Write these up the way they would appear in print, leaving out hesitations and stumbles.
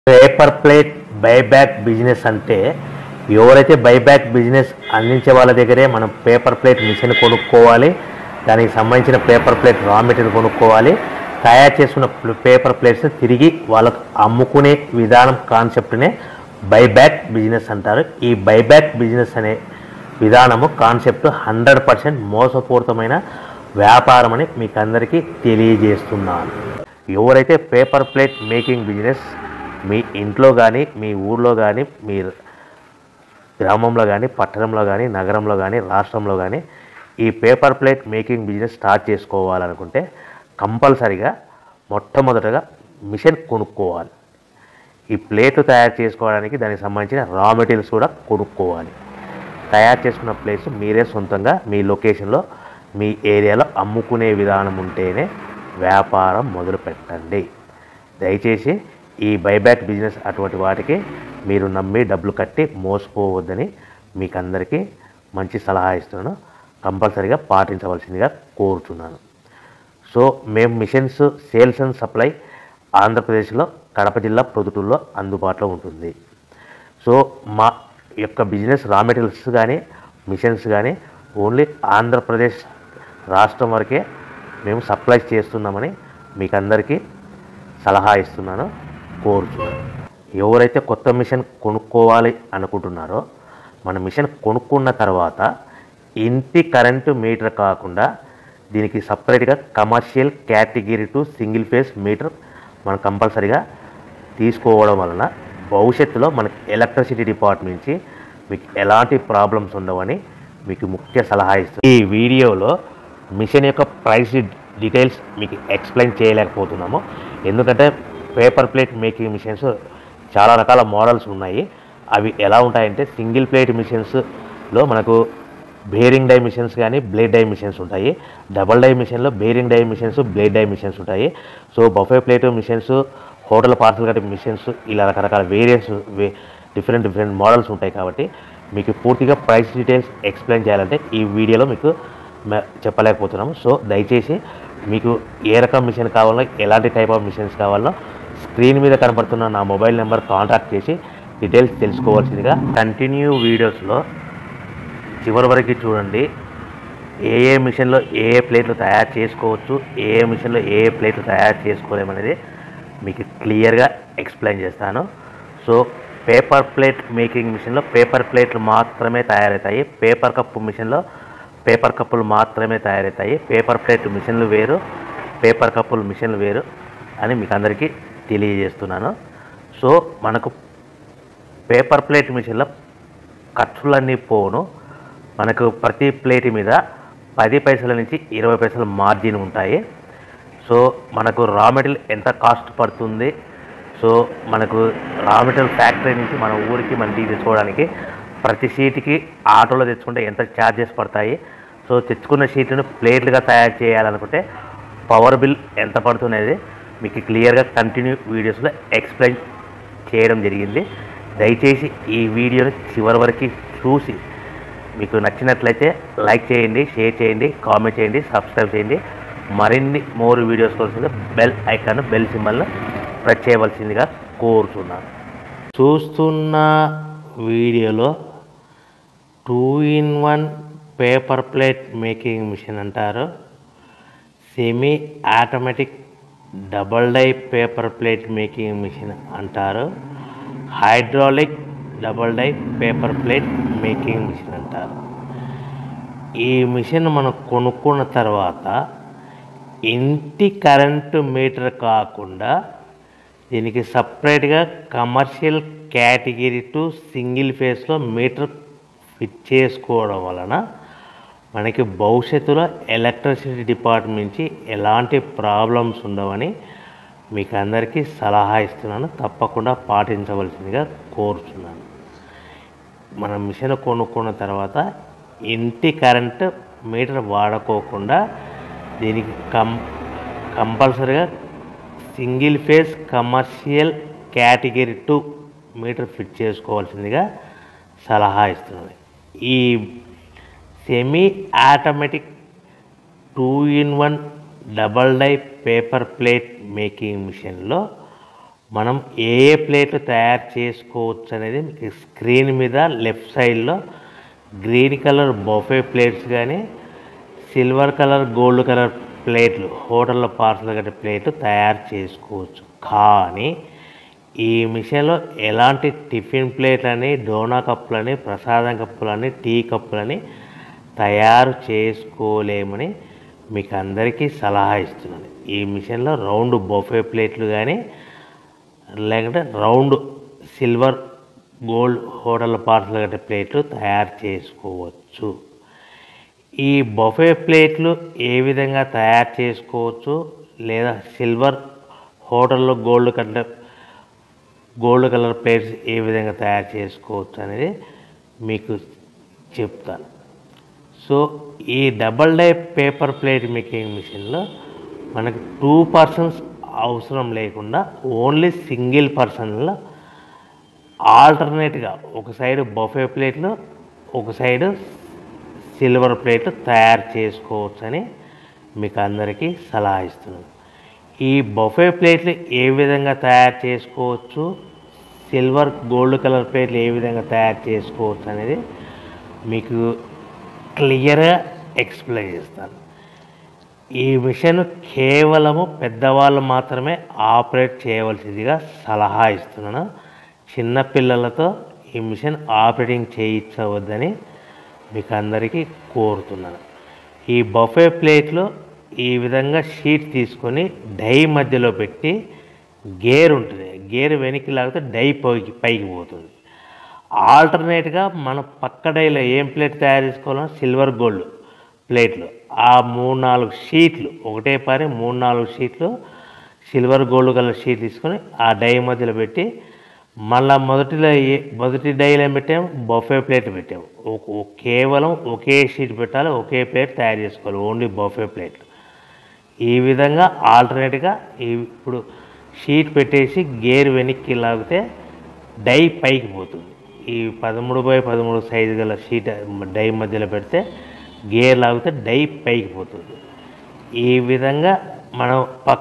Paper plate buyback business అంటే ఎవరైతే buyback business అందించే వాళ్ళ దగ్గరే మనం పేపర్ ప్లేట్ మిషన్ కొనుక్కోవాలి. దానికి సంబంధించిన పేపర్ ప్లేట్ రా మెటీరియల్ కొనుక్కోవాలి. తయారు చేసుకున్న పేపర్ ప్లేట్స్ తిరిగి వాళ్ళకు అమ్ముకునే విధానం కాన్సెప్ట్నే బైబ్యాక్ బిజినెస్ అంటారు. ఈ బైబ్యాక్ బిజినెస్ అనే విధానము కాన్సెప్ట్ 100% మోసపూరితమైన వ్యాపారం అని మీకు అందరికీ తెలియజేస్తున్నాను. ఎవరైతే పేపర్ ప్లేట్ మేకింగ్ బిజినెస్ మీ ఇంట్లో కానీ, మీ ఊర్లో కానీ, మీ గ్రామంలో కానీ, పట్టణంలో కానీ, నగరంలో కానీ, రాష్ట్రంలో కానీ ఈ paper plate making business start చేసుకోవాలనుకుంటే కంపల్సరిగా మొట్టమొదటగా మిషన్ కొనుక్కోవాలి. ఈ ప్లేట్లు తయారు చేసుకోవడానికి దానికి సంబంధించిన రా మెటీరియల్స్ కూడా కొనుక్కోవాలి. తయారు చేసుకున్న ప్లేట్స్ మీరే సొంతంగా మీ లొకేషన్లో, మీ ఏరియాలో అమ్ముకునే విధానం ఉంటేనే వ్యాపారం మొదలు పెట్టండి. దయచేసి ఈ బైబ్యాక్ బిజినెస్ అటువంటి వాటికి మీరు నమ్మి డబ్బులు కట్టి మోసపోవద్దని మీకు అందరికీ మంచి సలహా ఇస్తున్నాను. కంపల్సరీగా పాటించవలసిందిగా కోరుతున్నాను. సో మేము మిషన్స్ సేల్స్ అండ్ సప్లై ఆంధ్రప్రదేశ్లో కడప జిల్లా ప్రొద్దుటూరులో అందుబాటులో ఉంటుంది. సో మా యొక్క బిజినెస్ రా మెటీరియల్స్ కానీ, మిషన్స్ కానీ ఓన్లీ ఆంధ్రప్రదేశ్ రాష్ట్రం వరకే మేము సప్లై చేస్తున్నామని మీకు అందరికీ సలహా ఇస్తున్నాను, కోరుతున్నాను. ఎవరైతే కొత్త మిషన్ కొనుక్కోవాలి అనుకుంటున్నారో మన మిషన్ కొనుక్కున్న తర్వాత ఇంటి కరెంటు మీటర్ కాకుండా దీనికి సపరేట్గా commercial category two single phase meter మనం కంపల్సరీగా తీసుకోవడం వలన భవిష్యత్తులో మనకి ఎలక్ట్రిసిటీ డిపార్ట్మెంట్ నుంచి మీకు ఎలాంటి ప్రాబ్లమ్స్ ఉండవని మీకు ముఖ్య సలహా ఇస్తుంది. ఈ వీడియోలో మిషన్ యొక్క ప్రైస్ డీటెయిల్స్ మీకు ఎక్స్ప్లెయిన్ చేయలేకపోతున్నాము. ఎందుకంటే పేపర్ ప్లేట్ మేకింగ్ మిషన్స్ చాలా రకాల మోడల్స్ ఉన్నాయి. అవి ఎలా ఉంటాయంటే సింగిల్ ప్లేట్ మిషన్స్లో మనకు బేరింగ్ డై మిషన్స్ కానీ బ్లేడ్ డై మిషన్స్ ఉంటాయి. డబల్ డై మిషన్లో bearing die machines, blade die machines ఉంటాయి. So buffet plate machines, hotel parcel కట్టే మిషన్స్, ఇలా రకరకాల వేరియన్స్ డిఫరెంట్ మోడల్స్ ఉంటాయి. కాబట్టి మీకు పూర్తిగా ప్రైస్ డీటెయిల్స్ ఎక్స్ప్లెయిన్ చేయాలంటే ఈ వీడియోలో మీకు చెప్పలేకపోతున్నాము. సో దయచేసి మీకు ఏ రకం మిషన్ కావాలో, ఎలాంటి టైప్ ఆఫ్ మిషన్స్ కావాలో స్క్రీన్ మీద కనపడుతున్న నా మొబైల్ నెంబర్ కాంటాక్ట్ చేసి డీటెయిల్స్ తెలుసుకోవాల్సిందిగా. కంటిన్యూ వీడియోస్లో చివరి వరకు చూడండి. ఏ మిషన్లో ఏ ప్లేట్లు తయారు చేసుకోవచ్చు, ఏ మిషన్లో ఏ ప్లేట్లు తయారు చేసుకోలేమనేది మీకు క్లియర్గా ఎక్స్ప్లెయిన్ చేస్తాను. సో పేపర్ ప్లేట్ మేకింగ్ మిషన్లో పేపర్ ప్లేట్లు మాత్రమే తయారవుతాయి. పేపర్ కప్పు మిషన్లో పేపర్ కప్పులు మాత్రమే తయారవుతాయి. పేపర్ ప్లేట్ మిషన్లు వేరు, పేపర్ కప్పులు మిషన్లు వేరు అని మీకు అందరికీ తెలియజేస్తున్నాను. సో మనకు పేపర్ ప్లేట్ మిషన్లో ఖర్చులన్నీ పోను. మనకు ప్రతి ప్లేట్ మీద 10 పైసల నుంచి 20 పైసల మార్జిన్ ఉంటాయి. సో మనకు రా మెటీరియల్ ఎంత కాస్ట్ పడుతుంది, సో మనకు రా మెటీరియల్ ఫ్యాక్టరీ నుంచి మన ఊరికి మన తెచ్చుకోవడానికి ప్రతి షీట్కి ఆటోలో తెచ్చుకుంటే ఎంత ఛార్జెస్ పడతాయి, సో తెచ్చుకున్న షీట్ను ప్లేట్లుగా తయారు చేయాలనుకుంటే పవర్ బిల్ ఎంత పడుతున్నది మీకు క్లియర్గా కంటిన్యూ వీడియోస్లో ఎక్స్ప్లెయిన్ చేయడం జరిగింది. దయచేసి ఈ వీడియోని చివరి వరకు చూసి మీకు నచ్చినట్లయితే లైక్ చేయండి, షేర్ చేయండి, కామెంట్ చేయండి, సబ్స్క్రైబ్ చేయండి. మరిన్ని మోర్ వీడియోస్ కోసం బెల్ ఐకాన్, బెల్ సింబల్ను ప్రెస్ చేయవలసిందిగా కోరుతున్నాను. చూస్తున్న వీడియోలో 2-in-1 paper plate making machine అంటారు. Semi automatic double die paper plate making machine అంటారు. Hydraulic double die paper plate making machine అంటారు. ఈ మిషన్ మనం కొనుక్కున్న తర్వాత ఇంటి కరెంటు మీటర్ కాకుండా దీనికి సపరేట్గా కమర్షియల్ కేటగిరీ టు సింగిల్ ఫేస్లో మీటర్ ఫిట్ చేసుకోవడం వలన మనకి భవిష్యత్తులో ఎలక్ట్రిసిటీ డిపార్ట్మెంట్ నుంచి ఎలాంటి ప్రాబ్లమ్స్ ఉండవని మీకు అందరికీ సలహా ఇస్తున్నాను. తప్పకుండా పాటించవలసిందిగా కోరుతున్నాను. మనం మిషన్ కొనుక్కున్న తర్వాత ఇంటి కరెంటు మీటర్ వాడుకోకుండా దీనికి కంపల్సరీగా single phase commercial category 2 meter fit చేసుకోవాల్సిందిగా సలహా ఇస్తున్నాను. ఈ semi automatic 2-in-1 double die paper plate making మిషన్లో మనం ఏ ఏ ప్లేట్లు తయారు చేసుకోవచ్చు అనేది మీకు స్క్రీన్ మీద లెఫ్ట్ సైడ్లో గ్రీన్ కలర్ బఫే ప్లేట్స్ కానీ సిల్వర్ కలర్ గోల్డ్ కలర్ ప్లేట్లు హోటల్లో పార్సల్ కట్టే ప్లేట్లు తయారు చేసుకోవచ్చు. కానీ ఈ మిషన్లో ఎలాంటి టిఫిన్ ప్లేట్లని, డోనా కప్పులని, ప్రసాదం కప్పులని, టీ కప్పులని తయారు చేసుకోలేమని మీకు అందరికీ సలహా ఇస్తున్నాను. ఈ మిషన్లో రౌండ్ బఫే ప్లేట్లు కానీ లేకుంటే round silver gold hotel parcel కట్టే ప్లేట్లు తయారు చేసుకోవచ్చు. ఈ బఫే ప్లేట్లు ఏ విధంగా తయారు చేసుకోవచ్చు లేదా సిల్వర్ హోటల్లో గోల్డ్ కలర్ ప్లేట్స్ ఏ విధంగా తయారు చేసుకోవచ్చు అనేది మీకు చెప్తాను. సో ఈ double die paper plate making మిషన్లో మనకు 2 పర్సన్స్ అవసరం లేకుండా ఓన్లీ సింగిల్ పర్సన్లో ఆల్టర్నేట్గా ఒక సైడ్ బఫే ప్లేట్లు ఒక సైడ్ సిల్వర్ ప్లేట్లు తయారు చేసుకోవచ్చని మీకు అందరికీ సలహా ఇస్తున్నాను. ఈ బఫే ప్లేట్లు ఏ విధంగా తయారు చేసుకోవచ్చు, సిల్వర్ గోల్డ్ కలర్ ప్లేట్లు ఏ విధంగా తయారు చేసుకోవచ్చు అనేది మీకు క్లియర్గా ఎక్స్ప్లెయిన్ చేస్తాను. ఈ మిషన్ కేవలము పెద్దవాళ్ళు మాత్రమే ఆపరేట్ చేయవలసిందిగా సలహా ఇస్తున్నాను. చిన్నపిల్లలతో ఈ మిషన్ ఆపరేటింగ్ చేయించవద్దని మీకు అందరికీ కోరుతున్నాను. ఈ బఫే ప్లేట్లో ఈ విధంగా షీట్ తీసుకొని డై మధ్యలో పెట్టి గేర్ ఉంటుంది, గేర్ వెనక్కి లాగితే డై పైకి పోతుంది. ఆల్టర్నేట్గా మన పక్క డైలో ఏం ప్లేట్ తయారు చేసుకోవాలన్నా సిల్వర్ గోల్డ్ ప్లేట్లు ఆ 3-4 షీట్లు ఒకటే పారి 3-4 షీట్లు సిల్వర్ గోల్డ్ కలర్ షీట్ తీసుకొని ఆ డై మధ్యలో పెట్టి మళ్ళీ మొదటి డైలో ఏం పెట్టాము, బఫే ప్లేట్ పెట్టాము. కేవలం ఒకే షీట్ పెట్టాలి, ఒకే ప్లేట్ తయారు చేసుకోవాలి, ఓన్లీ బఫే ప్లేట్. ఈ విధంగా ఆల్టర్నేట్గా ఇప్పుడు షీట్ పెట్టేసి గేర్ వెనక్కి లాగితే డై పైకి పోతుంది. ఈ 13x13 సైజు గల షీట్ డై మధ్యలో పెడితే గేర్ లాగితే డై పైకి పోతుంది. ఈ విధంగా మనం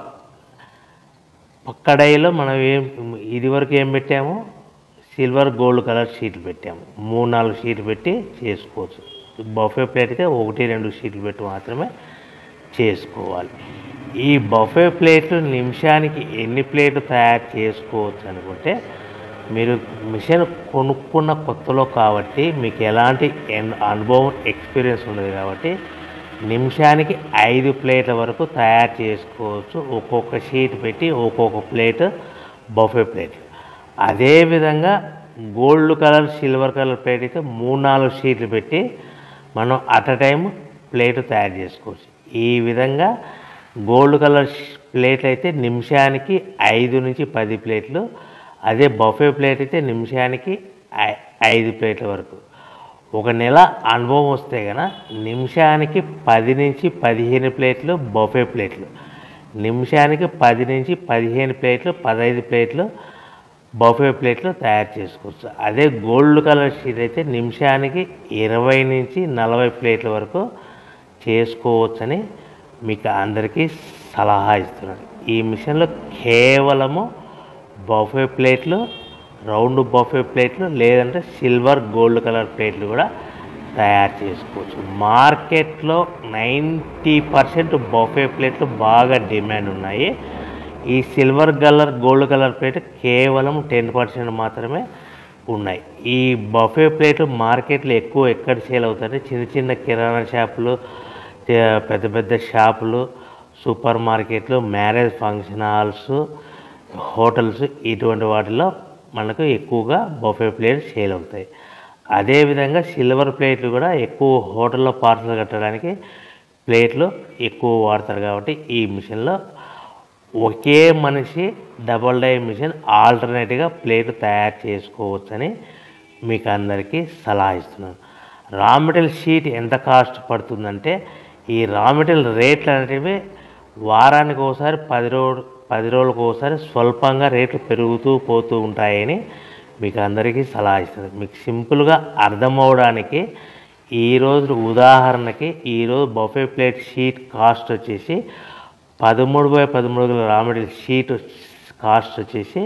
పక్క డైలో మనం ఇదివరకు ఏం పెట్టాము, సిల్వర్ గోల్డ్ కలర్ షీట్లు పెట్టాము. 3-4 షీట్లు పెట్టి చేసుకోవచ్చు. బఫే ప్లేట్ అయితే 1-2 షీట్లు పెట్టి మాత్రమే చేసుకోవాలి. ఈ బఫే ప్లేట్లు నిమిషానికి ఎన్ని ప్లేట్లు తయారు చేసుకోవచ్చు అనుకుంటే, మీరు మిషన్ కొనుక్కున్న కొత్తలో కాబట్టి మీకు ఎలాంటి అనుభవం ఎక్స్పీరియన్స్ ఉండదు కాబట్టి నిమిషానికి 5 ప్లేట్ల వరకు తయారు చేసుకోవచ్చు. ఒక్కొక్క షీట్ పెట్టి ఒక్కొక్క ప్లేట్ బఫే ప్లేట్. అదేవిధంగా gold colour silver colour plate అయితే 3-4 షీట్లు పెట్టి మనం అట్ అ టైం ప్లేట్ తయారు చేసుకోవచ్చు. ఈ విధంగా గోల్డ్ కలర్ ప్లేట్లు అయితే నిమిషానికి 5 నుంచి 10 ప్లేట్లు, అదే బఫే ప్లేట్ అయితే నిమిషానికి 5 ప్లేట్ల వరకు. ఒక నెల అనుభవం వస్తే కనుక నిమిషానికి 10 నుంచి 15 ప్లేట్లు బఫే ప్లేట్లు, నిమిషానికి 10 నుంచి 15 ప్లేట్లు 15 ప్లేట్లు బఫే ప్లేట్లు తయారు చేసుకోవచ్చు. అదే గోల్డ్ కలర్ షీట్ అయితే నిమిషానికి 20 నుంచి 40 ప్లేట్ల వరకు చేసుకోవచ్చని మీకు అందరికీ సలహా ఇస్తున్నాను. ఈ మిషన్లో కేవలము బఫే ప్లేట్లు, రౌండ్ బఫే ప్లేట్లు లేదంటే సిల్వర్ గోల్డ్ కలర్ ప్లేట్లు కూడా తయారు చేసుకోవచ్చు. మార్కెట్లో 90% బఫే ప్లేట్లు బాగా డిమాండ్ ఉన్నాయి. ఈ silver colour gold colour plate కేవలం 10% మాత్రమే ఉన్నాయి. ఈ బఫే ప్లేట్లు మార్కెట్లో ఎక్కువ ఎక్కడ సేల్ అవుతాయంటే చిన్న చిన్న కిరాణా షాపులు, పెద్ద పెద్ద షాపులు, సూపర్ మార్కెట్లు, మ్యారేజ్ ఫంక్షన్ హాల్స్, హోటల్స్ ఇటువంటి వాటిలో మనకు ఎక్కువగా బఫే ప్లేట్లు సేల్ అవుతాయి. అదేవిధంగా సిల్వర్ ప్లేట్లు కూడా ఎక్కువ హోటల్లో పార్సల్ కట్టడానికి ప్లేట్లు ఎక్కువ వాడతారు కాబట్టి ఈ మిషన్లో ఒకే మనిషి డబల్ డై మిషన్ ఆల్టర్నేట్గా ప్లేట్లు తయారు చేసుకోవచ్చని మీకు అందరికీ సలహా ఇస్తున్నాను. రా మెటీరియల్ షీట్ ఎంత కాస్ట్ పడుతుందంటే ఈ రా మెటీరియల్ రేట్లు అనేవి వారానికి ఒకసారి 10 రోజులకు ఒకసారి స్వల్పంగా రేట్లు పెరుగుతూ పోతూ ఉంటాయని మీకు అందరికీ సలహా ఇస్తుంది. మీకు సింపుల్గా అర్థమవడానికి ఈరోజు ఉదాహరణకి ఈరోజు బఫే ప్లేట్ షీట్ కాస్ట్ వచ్చేసి 13x13 రా మెటీరియల్ షీట్ కాస్ట్ వచ్చేసి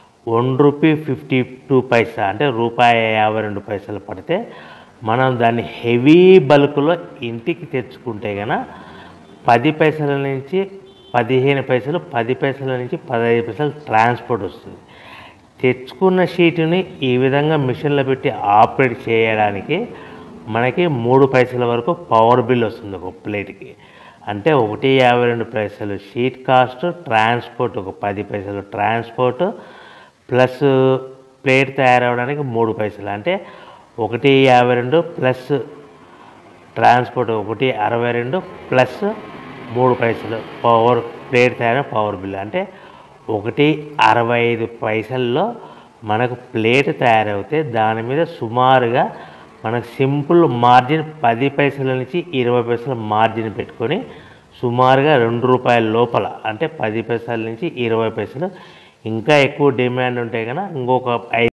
₹1.52 అంటే ₹1.52 పడితే మనం దాన్ని హెవీ బల్క్లో ఇంటికి తెచ్చుకుంటే కనుక 10 పైసల నుంచి 15 పైసలు, 10 పైసల నుంచి 15 పైసలు ట్రాన్స్పోర్ట్ వస్తుంది. తెచ్చుకున్న షీటుని ఈ విధంగా మిషన్లో పెట్టి ఆపరేట్ చేయడానికి మనకి 3 పైసల వరకు పవర్ బిల్ వస్తుంది ఒక ప్లేట్కి. అంటే ₹1.52 షీట్ కాస్ట్, ట్రాన్స్పోర్ట్ ఒక 10 పైసలు ట్రాన్స్పోర్ట్ ప్లస్ ప్లేట్ తయారవడానికి 3 పైసలు, అంటే ₹1.52 ప్లస్ ట్రాన్స్పోర్ట్ ₹1.62 ప్లస్ 3 పైసలు పవర్ ప్లేట్ తయారైన పవర్ బిల్, అంటే ₹1.65 మనకు ప్లేట్ తయారవుతే దాని మీద సుమారుగా మనకు సింపుల్ మార్జిన్ 10 పైసల నుంచి 20 పైసల మార్జిన్ పెట్టుకొని సుమారుగా ₹2 లోపల, అంటే 10 పైసల నుంచి 20 పైసలు. ఇంకా ఎక్కువ డిమాండ్ ఉంటే కనుక ఇంకొక